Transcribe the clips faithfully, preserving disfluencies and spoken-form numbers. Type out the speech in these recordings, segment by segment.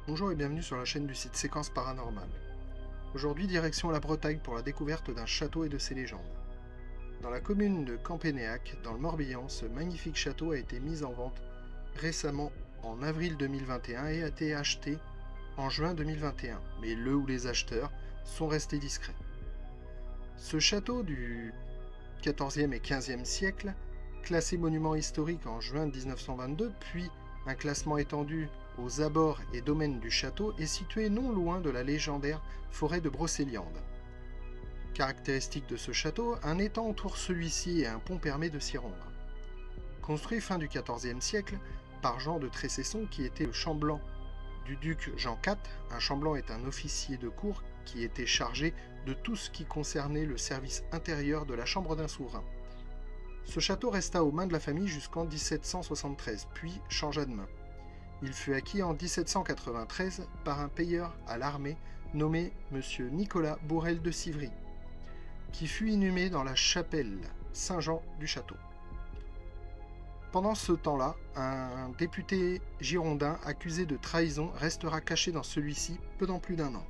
Bonjour et bienvenue sur la chaîne du site Séquence Paranormale. Aujourd'hui, direction la Bretagne pour la découverte d'un château et de ses légendes. Dans la commune de Campénéac, dans le Morbihan, ce magnifique château a été mis en vente récemment en avril deux mille vingt et un et a été acheté en juin deux mille vingt et un, mais le ou les acheteurs sont restés discrets. Ce château du quatorzième et quinzième siècle, classé monument historique en juin mille neuf cent vingt-deux, puis un classement étendu aux abords et domaines du château, est situé non loin de la légendaire forêt de Brocéliande. Caractéristique de ce château, un étang entoure celui-ci et un pont permet de s'y rendre. Construit fin du quatorzième siècle par Jean de Trécesson, qui était le chambellan du duc Jean quatre, un chambellan est un officier de cour qui était chargé de tout ce qui concernait le service intérieur de la chambre d'un souverain. Ce château resta aux mains de la famille jusqu'en mille sept cent soixante-treize, puis changea de main. Il fut acquis en mille sept cent quatre-vingt-treize par un payeur à l'armée nommé M. Nicolas Bourrel de Civry, qui fut inhumé dans la chapelle Saint-Jean du château. Pendant ce temps-là, un député girondin accusé de trahison restera caché dans celui-ci pendant plus d'un an.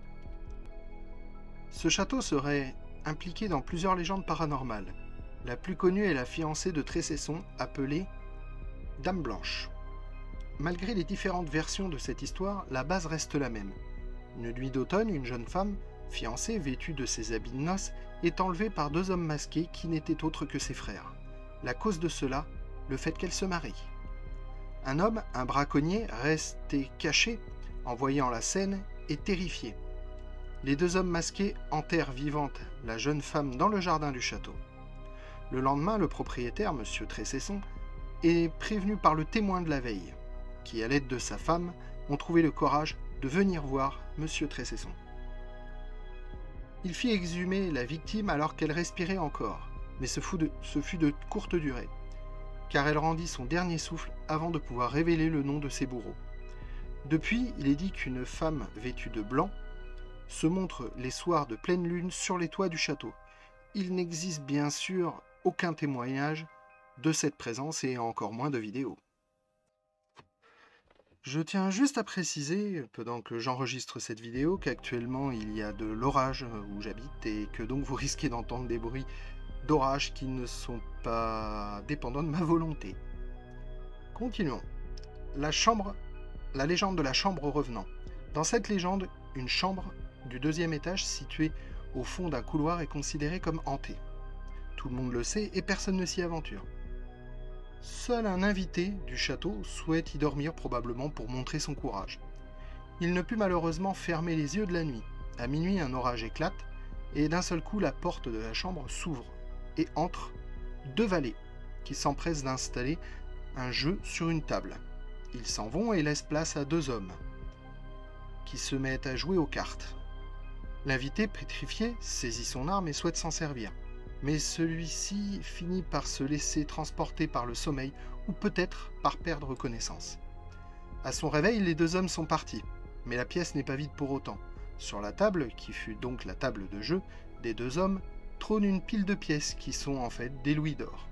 Ce château serait impliqué dans plusieurs légendes paranormales. La plus connue est la fiancée de Trécesson, appelée Dame Blanche. Malgré les différentes versions de cette histoire, la base reste la même. Une nuit d'automne, une jeune femme, fiancée, vêtue de ses habits de noces, est enlevée par deux hommes masqués qui n'étaient autres que ses frères. La cause de cela, le fait qu'elle se marie. Un homme, un braconnier, resté caché en voyant la scène, est terrifié. Les deux hommes masqués enterrent vivante la jeune femme dans le jardin du château. Le lendemain, le propriétaire, M. Trécesson, est prévenu par le témoin de la veille, qui, à l'aide de sa femme, ont trouvé le courage de venir voir M. Trécesson. Il fit exhumer la victime alors qu'elle respirait encore, mais ce fut de, ce fut de courte durée, car elle rendit son dernier souffle avant de pouvoir révéler le nom de ses bourreaux. Depuis, il est dit qu'une femme vêtue de blanc se montre les soirs de pleine lune sur les toits du château. Il n'existe bien sûr aucun témoignage de cette présence et encore moins de vidéos. Je tiens juste à préciser, pendant que j'enregistre cette vidéo, qu'actuellement il y a de l'orage où j'habite et que donc vous risquez d'entendre des bruits d'orage qui ne sont pas dépendants de ma volonté. Continuons. La chambre, la légende de la chambre revenant. Dans cette légende, une chambre du deuxième étage située au fond d'un couloir est considérée comme hantée. Tout le monde le sait et personne ne s'y aventure. Seul un invité du château souhaite y dormir, probablement pour montrer son courage. Il ne put malheureusement fermer les yeux de la nuit. À minuit, un orage éclate et d'un seul coup, la porte de la chambre s'ouvre et entrent deux valets qui s'empressent d'installer un jeu sur une table. Ils s'en vont et laissent place à deux hommes qui se mettent à jouer aux cartes. L'invité, pétrifié, saisit son arme et souhaite s'en servir. Mais celui-ci finit par se laisser transporter par le sommeil ou peut-être par perdre connaissance. À son réveil, les deux hommes sont partis, mais la pièce n'est pas vide pour autant. Sur la table, qui fut donc la table de jeu des deux hommes, trône une pile de pièces qui sont en fait des louis d'or.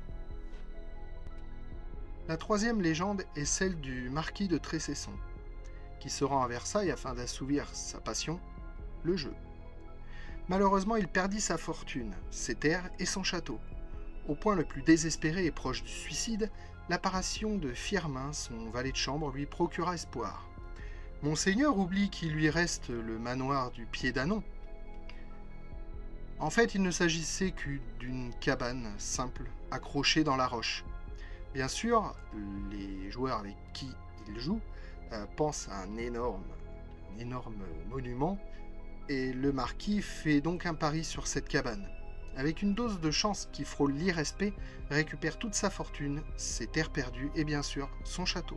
La troisième légende est celle du marquis de Trécesson, qui se rend à Versailles afin d'assouvir sa passion, le jeu. Malheureusement, il perdit sa fortune, ses terres et son château. Au point le plus désespéré et proche du suicide, l'apparition de Firmin, son valet de chambre, lui procura espoir. Monseigneur oublie qu'il lui reste le manoir du Pied d'Anon. En fait, il ne s'agissait que d'une cabane simple, accrochée dans la roche. Bien sûr, les joueurs avec qui il joue euh, pensent à un énorme, un énorme monument, et le marquis fait donc un pari sur cette cabane. Avec une dose de chance qui frôle l'irrespect, récupère toute sa fortune, ses terres perdues et bien sûr son château.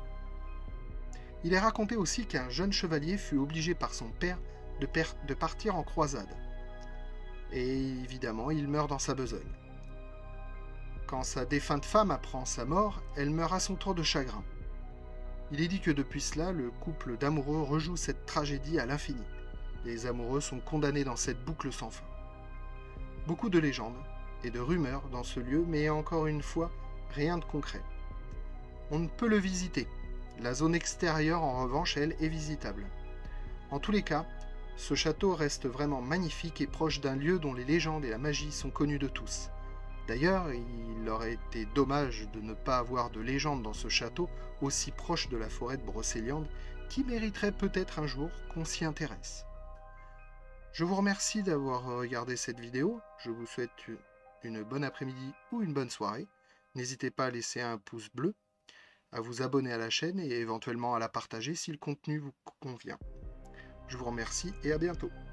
Il est raconté aussi qu'un jeune chevalier fut obligé par son père de, per de partir en croisade. Et évidemment, il meurt dans sa besogne. Quand sa défunte femme apprend sa mort, elle meurt à son tour de chagrin. Il est dit que depuis cela, le couple d'amoureux rejoue cette tragédie à l'infini. Les amoureux sont condamnés dans cette boucle sans fin. Beaucoup de légendes et de rumeurs dans ce lieu, mais encore une fois, rien de concret. On ne peut le visiter. La zone extérieure, en revanche, elle, est visitable. En tous les cas, ce château reste vraiment magnifique et proche d'un lieu dont les légendes et la magie sont connues de tous. D'ailleurs, il aurait été dommage de ne pas avoir de légende dans ce château aussi proche de la forêt de Brocéliande, qui mériterait peut-être un jour qu'on s'y intéresse. Je vous remercie d'avoir regardé cette vidéo, je vous souhaite une bonne après-midi ou une bonne soirée. N'hésitez pas à laisser un pouce bleu, à vous abonner à la chaîne et éventuellement à la partager si le contenu vous convient. Je vous remercie et à bientôt.